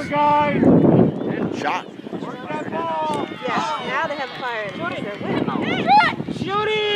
Over, guys. Shot. Yeah, now they have fire. Shoot it!